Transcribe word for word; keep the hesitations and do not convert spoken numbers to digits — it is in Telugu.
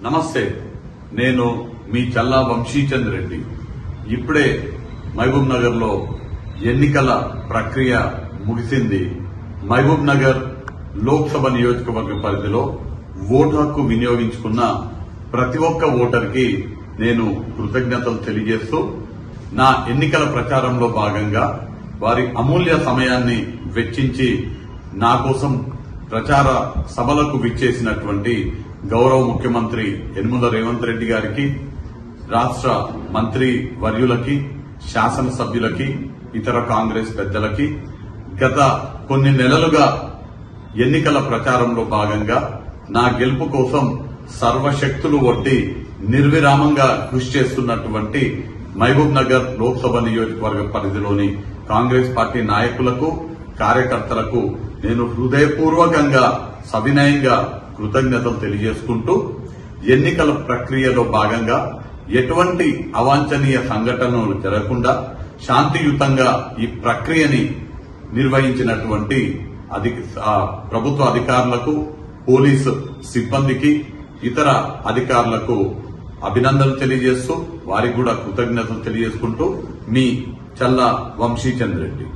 నమస్తే, నేను మీ చల్లా వంశీచంద్ రెడ్డి. ఇప్పుడే మహబూబ్ నగర్ లో ఎన్నికల ప్రక్రియ ముగిసింది. మహబూబ్ నగర్ లోక్సభ నియోజకవర్గ పరిధిలో ఓటు హక్కు వినియోగించుకున్న ప్రతి ఒక్క ఓటర్కి నేను కృతజ్ఞతలు తెలియజేస్తూ నా ఎన్నికల ప్రచారంలో భాగంగా వారి అమూల్య సమయాన్ని వెచ్చించి నా కోసం ప్రచార సభలకు విచ్చేసినటువంటి గౌరవ ముఖ్యమంత్రి యనమల రేవంత్ రెడ్డి గారికి, రాష్ట్ర మంత్రి వర్యులకి, శాసనసభ్యులకి, ఇతర కాంగ్రెస్ పెద్దలకి గత కొన్ని నెలలుగా ఎన్నికల ప్రచారంలో భాగంగా నా గెలుపు కోసం సర్వశక్తులు ఒడ్డి నిర్విరామంగా కృషి చేస్తున్నటువంటి మహబూబ్ నగర్ లోక్సభ నియోజకవర్గ పరిధిలోని కాంగ్రెస్ పార్టీ నాయకులకు, కార్యకర్తలకు నేను హృదయపూర్వకంగా సవినయంగా కృతజ్ఞతలు తెలియజేసుకుంటూ ఎన్నికల ప్రక్రియలో భాగంగా ఎటువంటి అవాంఛనీయ సంఘటనలు జరగకుండా శాంతియుతంగా ఈ ప్రక్రియని నిర్వహించినటువంటి ప్రభుత్వ అధికారులకు, పోలీసు సిబ్బందికి, ఇతర అధికారులకు అభినందనలు తెలియజేస్తూ వారికి కూడా కృతజ్ఞతలు తెలియజేసుకుంటూ మీ చల్లా వంశీచంద్ రెడ్డి.